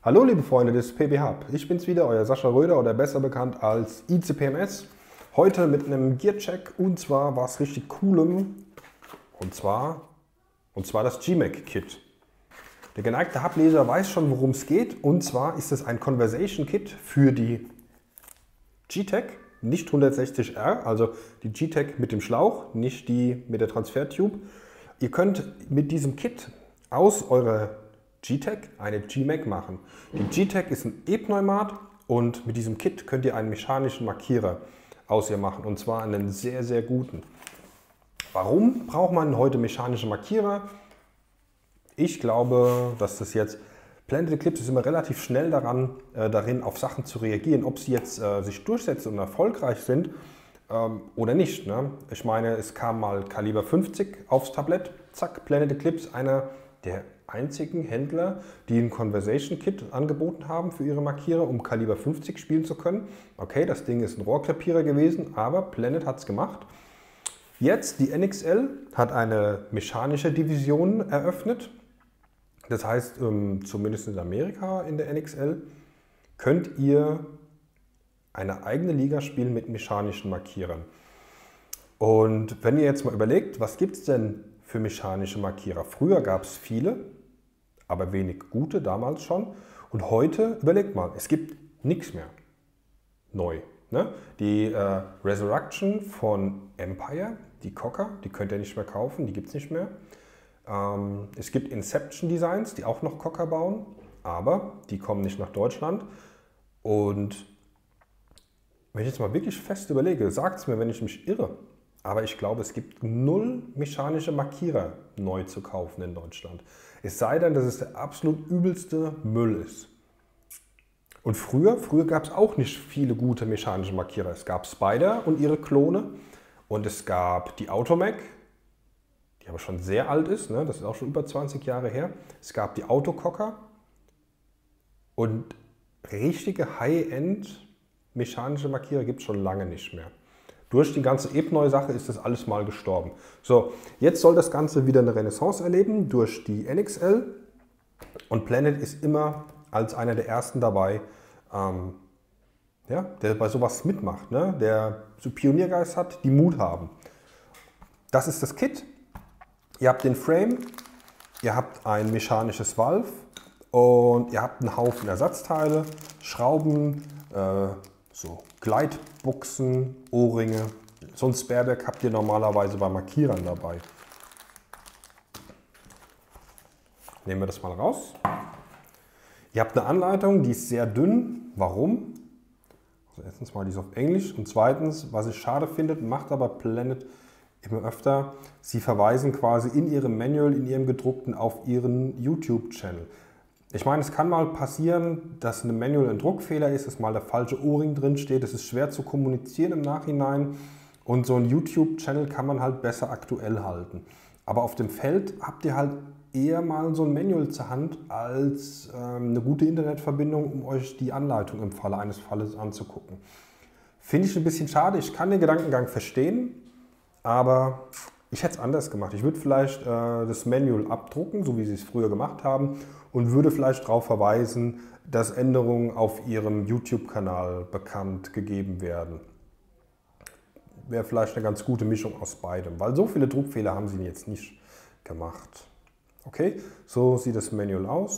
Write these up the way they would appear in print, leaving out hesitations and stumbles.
Hallo liebe Freunde des PB Hub, ich bin's wieder, euer Sascha Röder oder besser bekannt als ICPMS. Heute mit einem Gear-Check und zwar was richtig Coolem und zwar das GMAC-Kit. Der geneigte Hubleser weiß schon, worum es geht, und zwar ist es ein Conversation-Kit für die G-Tech, nicht 160R, also die G-Tech mit dem Schlauch, nicht die mit der Transfer-Tube. Ihr könnt mit diesem Kit aus eurer G-Tech eine GMAC machen. Die G-Tech ist ein E-Pneumat und mit diesem Kit könnt ihr einen mechanischen Markierer aus ihr machen, und zwar einen sehr, sehr guten. Warum braucht man heute mechanische Markierer? Ich glaube, dass das jetzt Planet Eclipse ist immer relativ schnell darin, auf Sachen zu reagieren, ob sie jetzt sich durchsetzen und erfolgreich sind oder nicht. Ne? Ich meine, es kam mal Kaliber 50 aufs Tablett, zack, Planet Eclipse, einer der einzigen Händler, die ein Conversation Kit angeboten haben für ihre Markierer, um Kaliber 50 spielen zu können. Okay, das Ding ist ein Rohrkrepierer gewesen, aber Planet hat es gemacht. Jetzt die NXL hat eine mechanische Division eröffnet. Das heißt, zumindest in Amerika in der NXL könnt ihr eine eigene Liga spielen mit mechanischen Markierern. Und wenn ihr jetzt mal überlegt, was gibt es denn für mechanische Markierer? Früher gab es viele, aber wenig gute damals schon. Und heute, überlegt mal, es gibt nichts mehr neu. Ne? Die Resurrection von Empire, die Cocker, die könnt ihr nicht mehr kaufen, die gibt es nicht mehr. Es gibt Inception Designs, die auch noch Cocker bauen, aber die kommen nicht nach Deutschland. Und wenn ich jetzt mal wirklich fest überlege, sagt es mir, wenn ich mich irre. Aber ich glaube, es gibt 0 mechanische Markierer neu zu kaufen in Deutschland. Es sei denn, dass es der absolut übelste Müll ist. Und früher gab es auch nicht viele gute mechanische Markierer. Es gab Spider und ihre Klone und es gab die Automac, die aber schon sehr alt ist, ne? Das ist auch schon über 20 Jahre her. Es gab die Autococker und richtige High-End mechanische Markierer gibt es schon lange nicht mehr. Durch die ganze E-Pneu-Sache ist das alles mal gestorben. So, jetzt soll das Ganze wieder eine Renaissance erleben durch die NXL und Planet ist immer als einer der ersten dabei, ja, der bei sowas mitmacht, ne? Der so Pioniergeist hat, die Mut haben. Das ist das Kit. Ihr habt den Frame, ihr habt ein mechanisches Valve und ihr habt einen Haufen Ersatzteile, Schrauben, so Gleitbuchsen, Ohrringe. So ein Spareback habt ihr normalerweise bei Markierern dabei. Nehmen wir das mal raus. Ihr habt eine Anleitung, die ist sehr dünn. Warum? Also erstens mal, die ist auf Englisch und zweitens, was ich schade finde, macht aber Planet immer öfter, sie verweisen quasi in ihrem Manual, in ihrem gedruckten, auf ihren YouTube-Channel. Ich meine, es kann mal passieren, dass in einem Manual ein Druckfehler ist, dass mal der falsche O-Ring drin steht. Es ist schwer zu kommunizieren im Nachhinein und so ein YouTube-Channel kann man halt besser aktuell halten. Aber auf dem Feld habt ihr halt eher mal so ein Manual zur Hand als eine gute Internetverbindung, um euch die Anleitung im Falle eines Falles anzugucken. Finde ich ein bisschen schade. Ich kann den Gedankengang verstehen, aber ich hätte es anders gemacht. Ich würde vielleicht das Manual abdrucken, so wie sie es früher gemacht haben, und würde vielleicht darauf verweisen, dass Änderungen auf ihrem YouTube-Kanal bekannt gegeben werden. Wäre vielleicht eine ganz gute Mischung aus beidem, weil so viele Druckfehler haben sie jetzt nicht gemacht. Okay, so sieht das Manual aus.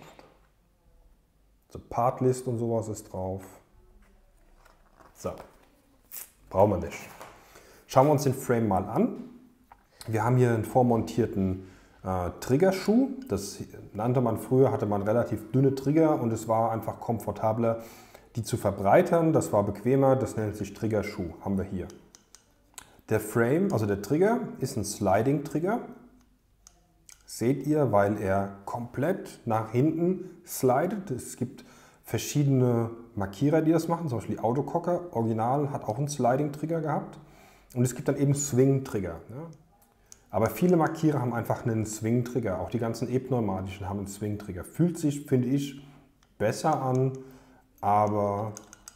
So Partlist und sowas ist drauf. So, brauchen wir nicht. Schauen wir uns den Frame mal an. Wir haben hier einen vormontierten Triggerschuh. Das nannte man früher, hatte man relativ dünne Trigger und es war einfach komfortabler, die zu verbreitern. Das war bequemer, das nennt sich Triggerschuh, haben wir hier. Der Frame, also der Trigger, ist ein Sliding-Trigger. Seht ihr, weil er komplett nach hinten slidet. Es gibt verschiedene Markierer, die das machen, zum Beispiel die Autococker. Original hat auch einen Sliding-Trigger gehabt. Und es gibt dann eben Swing-Trigger. Ja. Aber viele Markierer haben einfach einen Swing-Trigger. Auch die ganzen E-pneumatischen haben einen Swing-Trigger. Fühlt sich, finde ich, besser an, aber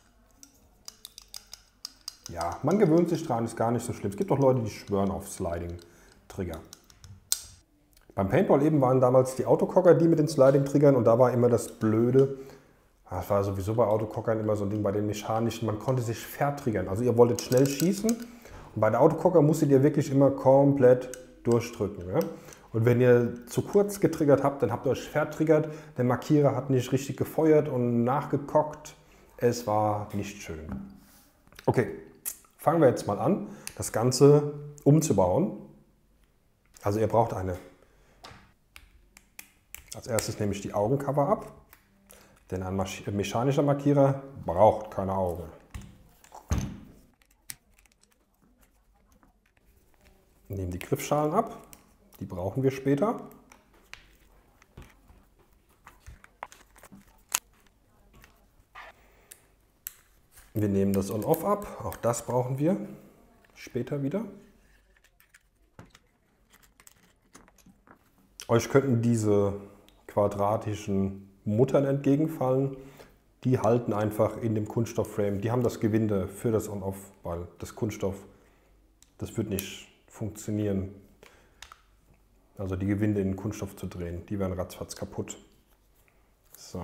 ja, man gewöhnt sich dran, ist gar nicht so schlimm. Es gibt auch Leute, die schwören auf Sliding-Trigger. Beim Paintball eben waren damals die Autococker die mit den Sliding-Triggern und da war immer das Blöde, das war sowieso bei Autocockern immer so ein Ding bei den mechanischen, man konnte sich vertriggern. Also ihr wolltet schnell schießen und bei der Autococker musstet ihr wirklich immer komplett durchdrücken. Ja? Und wenn ihr zu kurz getriggert habt, dann habt ihr euch vertriggert, der Markierer hat nicht richtig gefeuert und nachgekockt. Es war nicht schön. Okay, fangen wir jetzt mal an, das Ganze umzubauen. Also ihr braucht eine. Als erstes nehme ich die Augencover ab, denn ein mechanischer Markierer braucht keine Augen. Nehmen die Griffschalen ab, die brauchen wir später. Wir nehmen das On-Off ab, auch das brauchen wir später wieder. Euch könnten diese quadratischen Muttern entgegenfallen. Die halten einfach in dem Kunststoffframe. Die haben das Gewinde für das On-Off, weil das Kunststoff, das wird nicht funktionieren. Also die Gewinde in den Kunststoff zu drehen, die werden ratzfatz kaputt. So.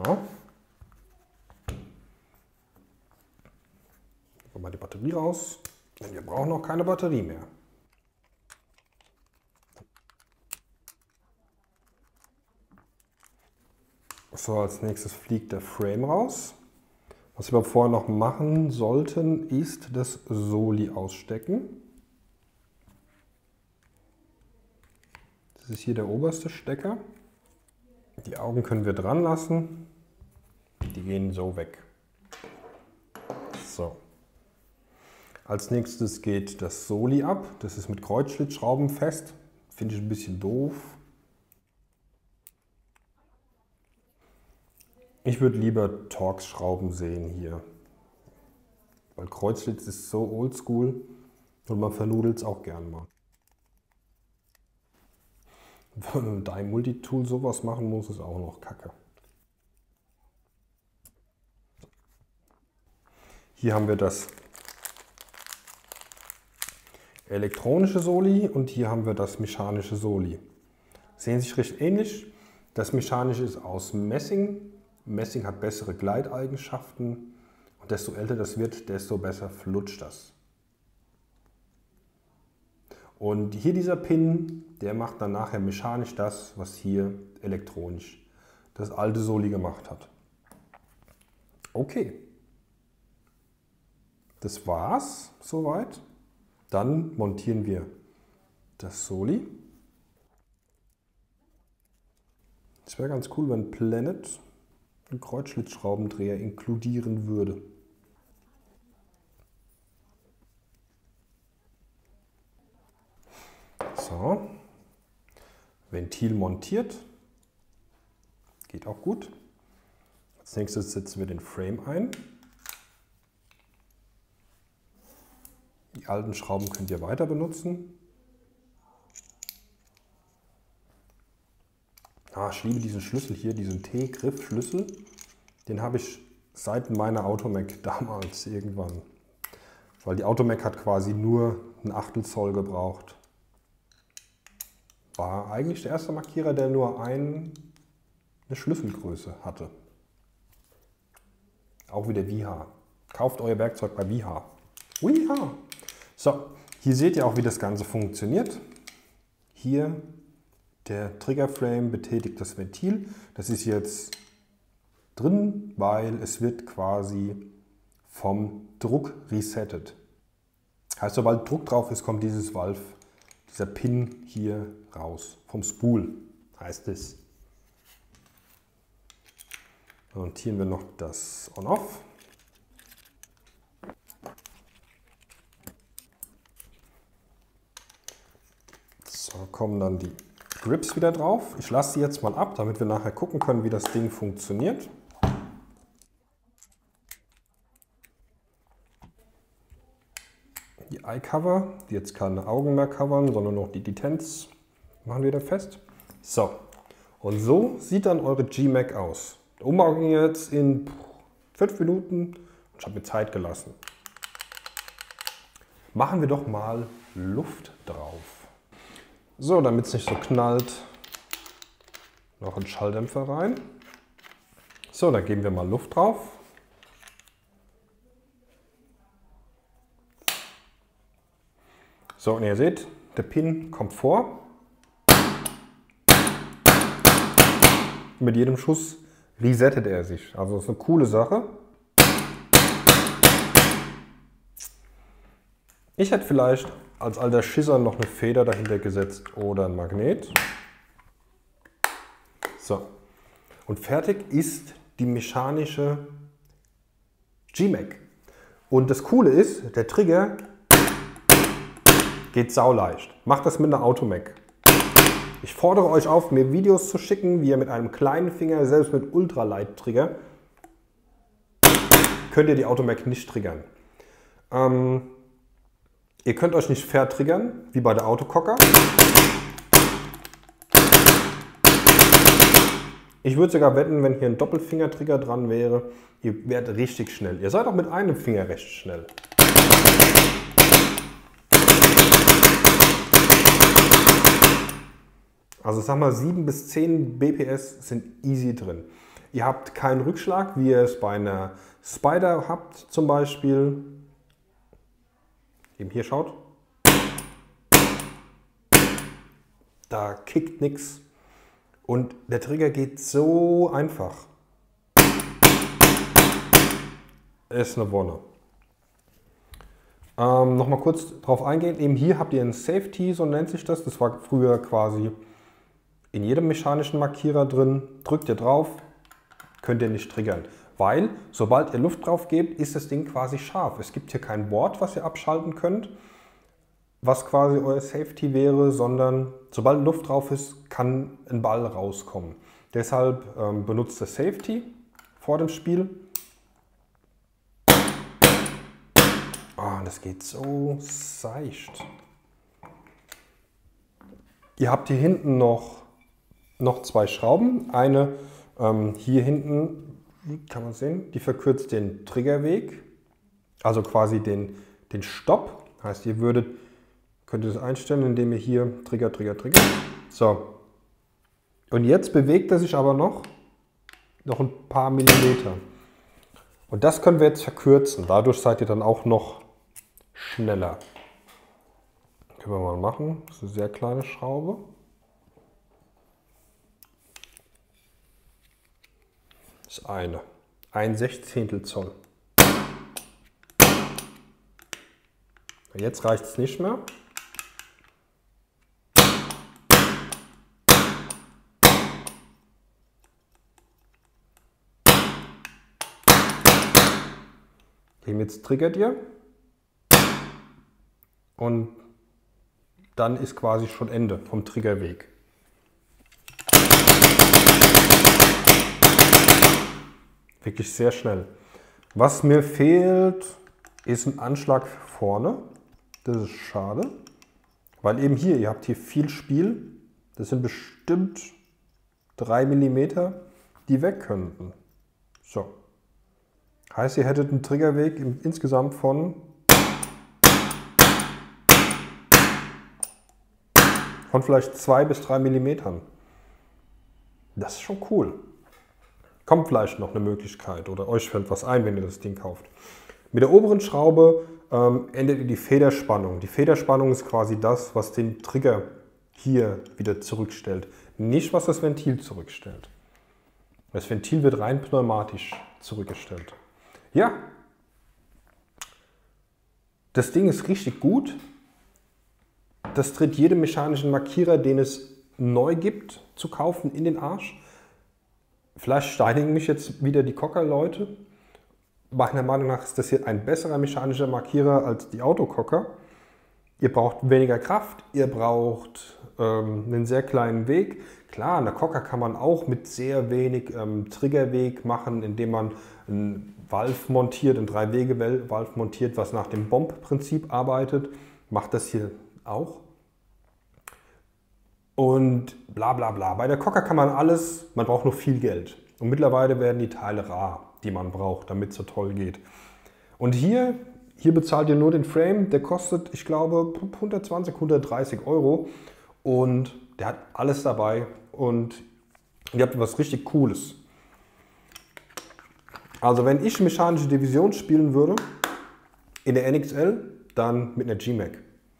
Nehmen wir mal die Batterie raus, denn wir brauchen noch keine Batterie mehr. So, als nächstes fliegt der Frame raus. Was wir aber vorher noch machen sollten, ist das Soli ausstecken. Das ist hier der oberste Stecker. Die Augen können wir dran lassen. Die gehen so weg. So. Als nächstes geht das Soli ab. Das ist mit Kreuzschlitzschrauben fest. Finde ich ein bisschen doof. Ich würde lieber Torx-Schrauben sehen hier, weil Kreuzschlitz ist so oldschool und man vernudelt es auch gern mal. Wenn man mit einem Multitool sowas machen muss, ist auch noch kacke. Hier haben wir das elektronische Soli und hier haben wir das mechanische Soli. Sehen sich recht ähnlich. Das mechanische ist aus Messing. Messing hat bessere Gleiteigenschaften und desto älter das wird, desto besser flutscht das. Und hier dieser Pin, der macht dann nachher mechanisch das, was hier elektronisch das alte Soli gemacht hat. Okay, das war's soweit. Dann montieren wir das Soli. Es wäre ganz cool, wenn Planet einen Kreuzschlitzschraubendreher inkludieren würde. So, Ventil montiert, geht auch gut. Als nächstes setzen wir den Frame ein. Die alten Schrauben könnt ihr weiter benutzen. Ich liebe diesen Schlüssel hier, diesen T-Griff-Schlüssel. Den habe ich seit meiner Automac damals irgendwann. Weil die Automac hat quasi nur ein Achtel Zoll gebraucht. War eigentlich der erste Markierer, der nur eine Schlüsselgröße hatte. Auch wieder Wiha. Kauft euer Werkzeug bei Wiha. Wiha! So, hier seht ihr auch, wie das Ganze funktioniert. Hier der Triggerframe betätigt das Ventil. Das ist jetzt drin, weil es wird quasi vom Druck resettet. Heißt, sobald Druck drauf ist, kommt dieses Valve, dieser Pin hier raus. Vom Spool heißt es. Dann montieren wir noch das On-Off. So, kommen dann die Grips wieder drauf. Ich lasse sie jetzt mal ab, damit wir nachher gucken können, wie das Ding funktioniert. Die Eye-Cover, die jetzt keine Augen mehr covern, sondern noch die Detents, machen wir da fest. So, und so sieht dann eure G-Mac aus. Der Umbau ging jetzt in 5 Minuten und ich habe mir Zeit gelassen. Machen wir doch mal Luft drauf. So, damit es nicht so knallt, Noch einen Schalldämpfer rein. So, dann geben wir mal Luft drauf. So, und ihr seht, der Pin kommt vor. Mit jedem Schuss resettet er sich. Also das ist eine coole Sache. Ich hätte vielleicht als alter Schisser noch eine Feder dahinter gesetzt oder ein Magnet. So. Und fertig ist die mechanische G-Mac. Und das Coole ist, der Trigger geht sauleicht. Macht das mit einer Automac. Ich fordere euch auf, mir Videos zu schicken, wie ihr mit einem kleinen Finger, selbst mit Ultralight-Trigger, könnt ihr die Automac nicht triggern. Ihr könnt euch nicht vertriggern, wie bei der Autococker. Ich würde sogar wetten, wenn hier ein Doppelfinger-Trigger dran wäre, ihr werdet richtig schnell. Ihr seid auch mit einem Finger recht schnell. Also sag mal, 7 bis 10 BPS sind easy drin. Ihr habt keinen Rückschlag, wie ihr es bei einer Spider habt zum Beispiel. Eben hier schaut. Da kickt nichts. Und der Trigger geht so einfach. Ist eine Wonne. Nochmal kurz drauf eingehen. Eben hier habt ihr ein Safety, so nennt sich das. Das war früher quasi in jedem mechanischen Markierer drin. Drückt ihr drauf, könnt ihr nicht triggern. Weil, sobald ihr Luft drauf gebt, ist das Ding quasi scharf. Es gibt hier kein Board, was ihr abschalten könnt, was quasi euer Safety wäre, sondern sobald Luft drauf ist, kann ein Ball rauskommen. Deshalb benutzt das Safety vor dem Spiel. Oh, das geht so seicht. Ihr habt hier hinten noch 2 Schrauben. Eine hier hinten, kann man sehen, die verkürzt den Triggerweg, also quasi den Stopp. Heißt, ihr könnt ihr das einstellen, indem ihr hier Trigger. So. Und jetzt bewegt er sich aber noch ein paar Millimeter. Und das können wir jetzt verkürzen. Dadurch seid ihr dann auch noch schneller. Können wir mal machen. Das ist eine sehr kleine Schraube. Das ist eine. 1/16 Zoll. Jetzt reicht es nicht mehr. Jetzt triggert ihr und dann ist quasi schon Ende vom Triggerweg. Wirklich sehr schnell. Was mir fehlt, ist ein Anschlag für vorne. Das ist schade, weil eben hier, ihr habt hier viel Spiel. Das sind bestimmt 3 mm, die weg könnten. So. Heißt, ihr hättet einen Triggerweg insgesamt von vielleicht 2 bis 3 mm. Das ist schon cool. Kommt vielleicht noch eine Möglichkeit oder euch fällt was ein, wenn ihr das Ding kauft. Mit der oberen Schraube ändert ihr die Federspannung. Die Federspannung ist quasi das, was den Trigger hier wieder zurückstellt. Nicht, was das Ventil zurückstellt. Das Ventil wird rein pneumatisch zurückgestellt. Ja, das Ding ist richtig gut. Das tritt jedem mechanischen Markierer, den es neu gibt, zu kaufen, in den Arsch. Vielleicht steinigen mich jetzt wieder die Cocker-Leute. Meiner Meinung nach ist das hier ein besserer mechanischer Markierer als die Autococker. Ihr braucht weniger Kraft, ihr braucht einen sehr kleinen Weg. Klar, eine Cocker kann man auch mit sehr wenig Triggerweg machen, indem man einen Valve montiert, einen 3-Wege-Valve montiert, was nach dem Bomb-Prinzip arbeitet. Macht das hier auch. Und bla bla bla. Bei der Cocker kann man alles, man braucht nur viel Geld. Und mittlerweile werden die Teile rar, die man braucht, damit es so toll geht. Und hier bezahlt ihr nur den Frame, der kostet, ich glaube, 120, 130 Euro. Und der hat alles dabei. Und Ihr habt was richtig Cooles. Also wenn ich mechanische Division spielen würde, in der NXL, dann mit einer GMAC.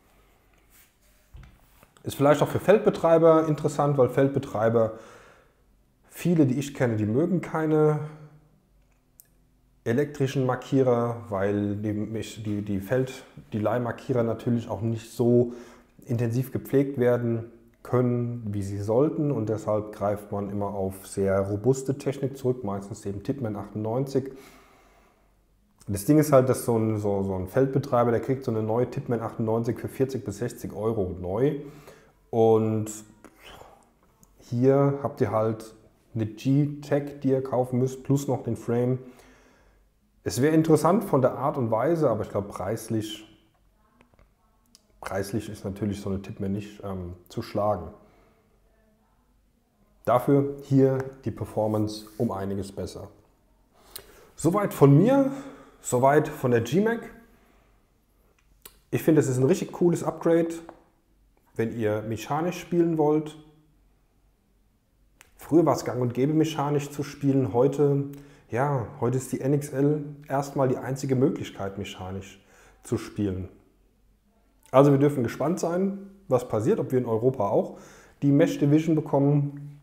Ist vielleicht auch für Feldbetreiber interessant, weil Feldbetreiber, viele, die ich kenne, die mögen keine elektrischen Markierer, weil die Leihmarkierer natürlich auch nicht so intensiv gepflegt werden können, wie sie sollten, und deshalb greift man immer auf sehr robuste Technik zurück, meistens eben Tippmann 98. Das Ding ist halt, dass so ein Feldbetreiber, der kriegt so eine neue Tippmann 98 für 40 bis 60 Euro neu, und hier habt ihr halt eine G-Tech, die ihr kaufen müsst, plus noch den Frame. Es wäre interessant von der Art und Weise, aber ich glaube preislich ist natürlich so eine Tippmann nicht zu schlagen. Dafür hier die Performance um einiges besser. Soweit von mir, soweit von der GMAC. Ich finde, es ist ein richtig cooles Upgrade, wenn ihr mechanisch spielen wollt. Früher war es gang und gäbe, mechanisch zu spielen. Heute ist die NXL erstmal die einzige Möglichkeit, mechanisch zu spielen. Also wir dürfen gespannt sein, was passiert, ob wir in Europa auch die Mesh Division bekommen.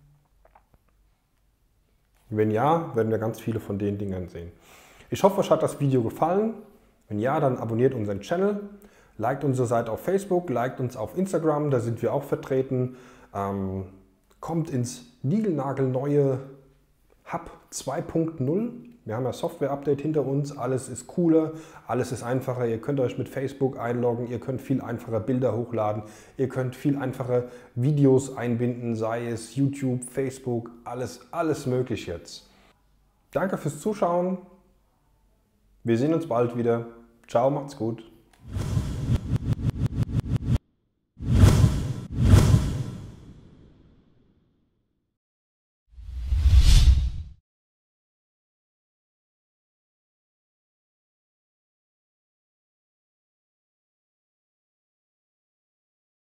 Wenn ja, werden wir ganz viele von den Dingern sehen. Ich hoffe, euch hat das Video gefallen. Wenn ja, dann abonniert unseren Channel, liked unsere Seite auf Facebook, liked uns auf Instagram, da sind wir auch vertreten. Kommt ins niegelnagelneue Hub 2.0. Wir haben ja Software-Update hinter uns, alles ist cooler, alles ist einfacher. Ihr könnt euch mit Facebook einloggen, ihr könnt viel einfacher Bilder hochladen, ihr könnt viel einfacher Videos einbinden, sei es YouTube, Facebook, alles möglich jetzt. Danke fürs Zuschauen. Wir sehen uns bald wieder. Ciao, macht's gut.